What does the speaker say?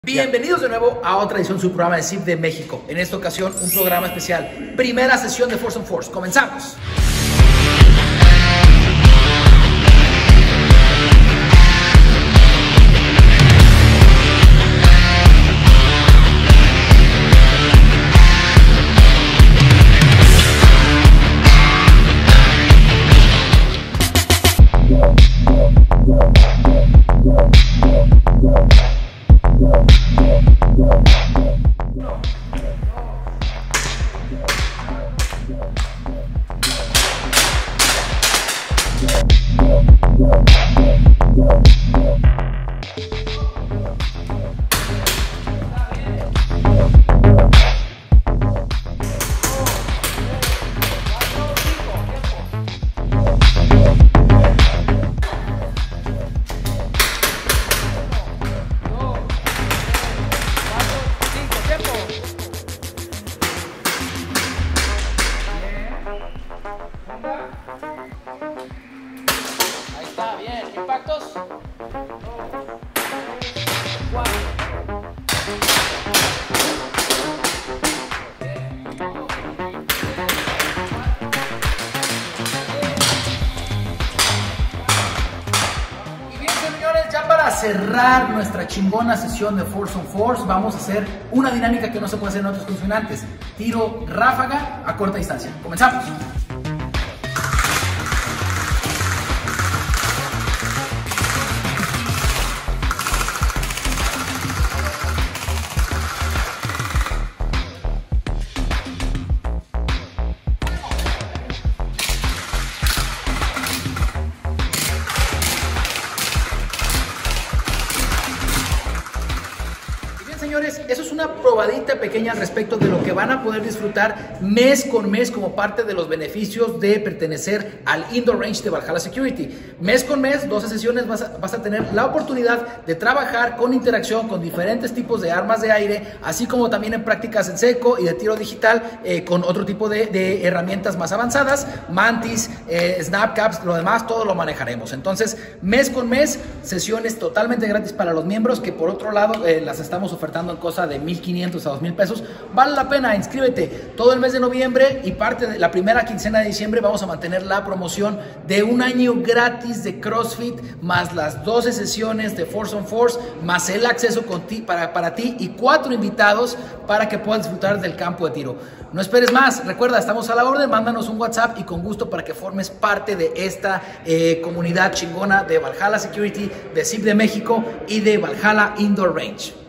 Bienvenidos de nuevo a otra edición de su programa de ZIP de México. En esta ocasión, un programa especial. Primera sesión de Force on Force. Comenzamos. Ahí está, bien. Impactos. 4. Y bien, señores, ya para cerrar nuestra chingona sesión de Force on Force, vamos a hacer una dinámica que no se puede hacer en otros condicionantes. Tiro ráfaga a corta distancia. Comenzamos. Señores, eso es una probadita pequeña al respecto de lo que van a poder disfrutar mes con mes como parte de los beneficios de pertenecer al Indoor Range de Valhalla Security. Mes con mes, 12 sesiones, vas a tener la oportunidad de trabajar con interacción con diferentes tipos de armas de aire, así como también en prácticas en seco y de tiro digital con otro tipo de herramientas más avanzadas, mantis, snap caps, lo demás, todo lo manejaremos. Entonces, mes con mes, sesiones totalmente gratis para los miembros que por otro lado las estamos ofertando en cosa de 1,500 a 2,000 pesos. Vale la pena, inscríbete. Todo el mes de noviembre y parte de la primera quincena de diciembre vamos a mantener la promoción de un año gratis de CrossFit, más las 12 sesiones de Force on Force, más el acceso para ti y 4 invitados para que puedas disfrutar del campo de tiro. No esperes más, recuerda, estamos a la orden, mándanos un WhatsApp y con gusto para que formes parte de esta comunidad chingona de Valhalla Security, de ZIP de México y de Valhalla Indoor Range.